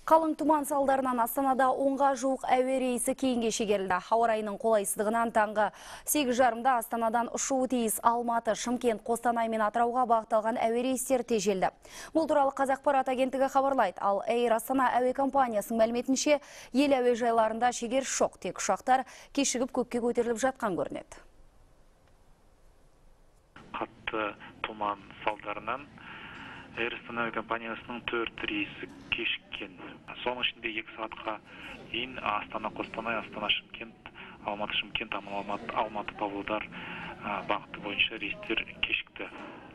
Қалың тұман салдарынан Астанада 10-ға жуық әуе рейсі кейінге шегерілді. Ауа райының қолайсыздығынан таңғы 8:30-да Астанадан ұшуы тиіс Алматы, Шымкент, Қостанай мен Атырауға бағытталған әуе рейстері тежелді. Бұл туралы Қазақпарат агенттігі хабарлайды. Ал Эйр Астана әуе компаниясының мәліметінше, ел әуежайларында шегеріс жоқ, тек ұшақтар кешігіп көкке көтеріліп жатқан көрінеді. Қатты тұман салдарынан Эйр Астана компаниясының 4 рейсі кешіккен. Соның ішінде 2 сағатқа дейін Астана, Қостанай, Астана, Шымкент, Алматы, Шымкент, Алматы, Павлодар бағыты бойынша рейстер кешікті.